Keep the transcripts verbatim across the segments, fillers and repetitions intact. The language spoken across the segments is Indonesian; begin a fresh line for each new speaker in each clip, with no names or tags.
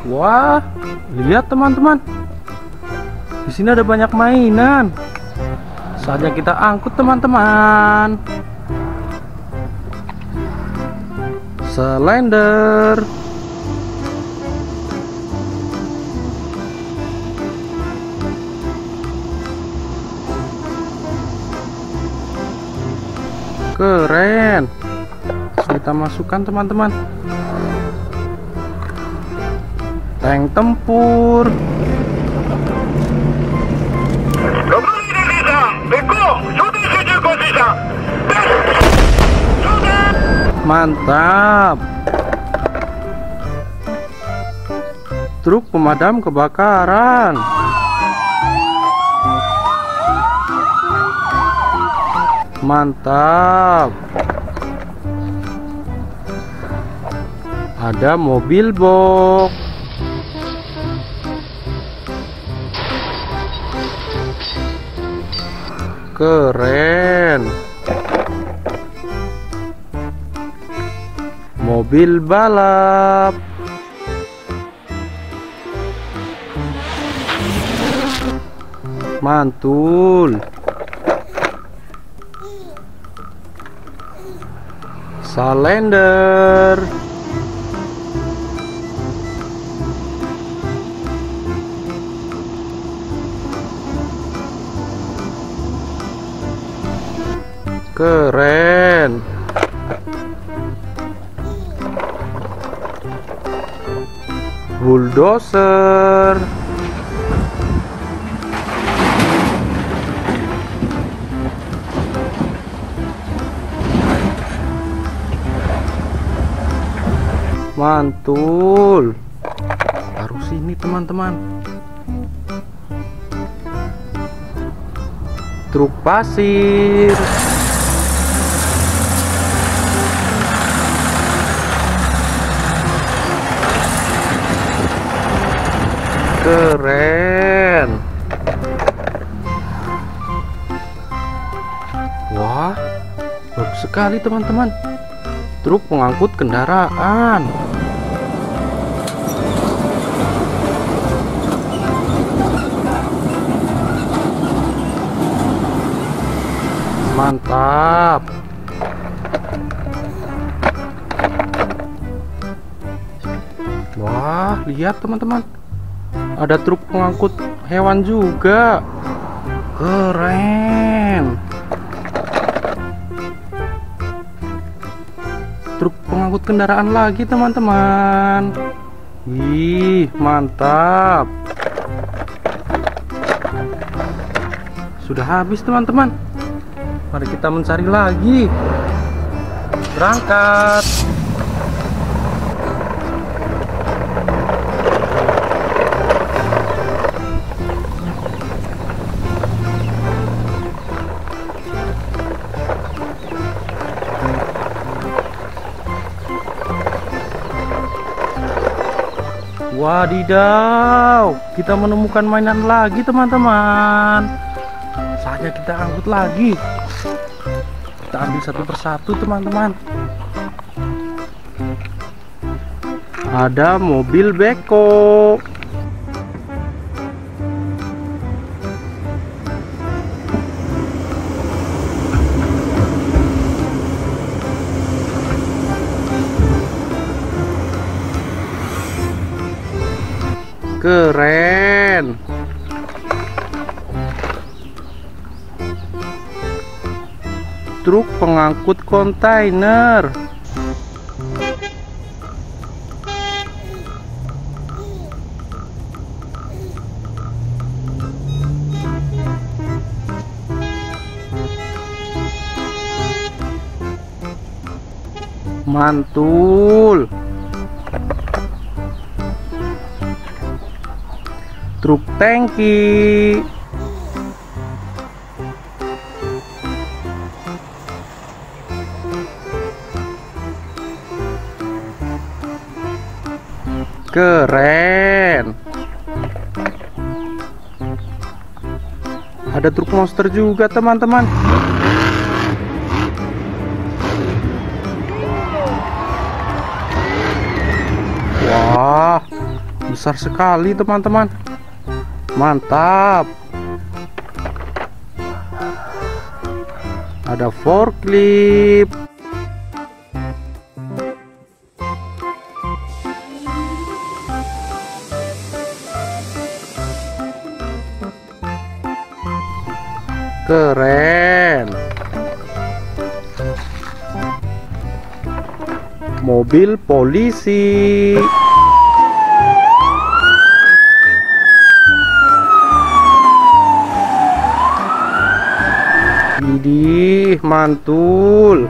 Wah, lihat teman-teman. Di sini ada banyak mainan. Saatnya kita angkut teman-teman. Slender. Keren. Kita masukkan teman-teman. Tank tempur. Mantap. Truk pemadam kebakaran. Mantap. Ada mobil box. Keren. Mobil balap. Mantul. Slender. Keren. Bulldozer. Mantul. Taruh sini teman-teman. Truk pasir. Keren. Wah, bagus sekali teman-teman. Truk pengangkut kendaraan. Mantap. Wah, lihat teman-teman. Ada truk pengangkut hewan juga. Keren. Truk pengangkut kendaraan lagi teman-teman. Wih, mantap. Sudah habis teman-teman. Mari kita mencari lagi. Berangkat. Wadidaw, kita menemukan mainan lagi teman-teman. Saatnya kita angkut lagi. Kita ambil satu persatu teman-teman. Ada mobil beko. Keren. Truk pengangkut kontainer. Mantul. Truk tangki. Keren. Ada truk monster juga teman-teman. Wah, besar besar sekali teman-teman. Mantap. Ada forklift. Keren. Mobil polisi. Widih, mantul.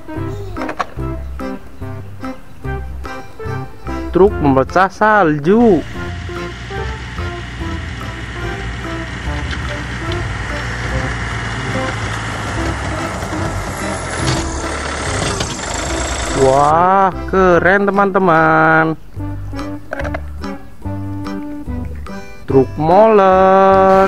Truk memecah salju. Wah, keren teman-teman. Truk molen.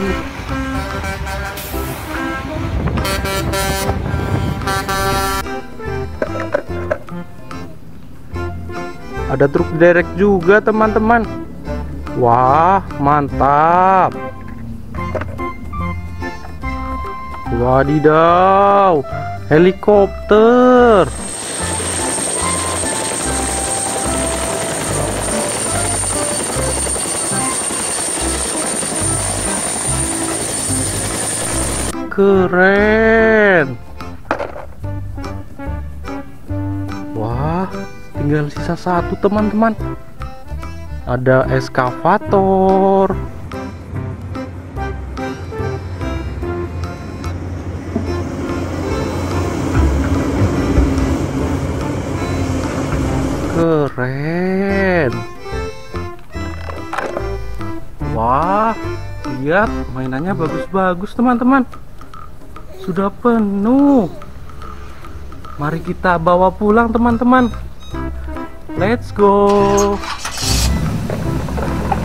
Ada truk derek juga teman-teman. Wah, mantap. Wadidaw, helikopter. Keren. Wah, tinggal sisa satu teman-teman. Ada eskavator. Keren. Wah, lihat mainannya bagus-bagus teman-teman. Sudah penuh. Mari kita bawa pulang teman-teman. Let's go.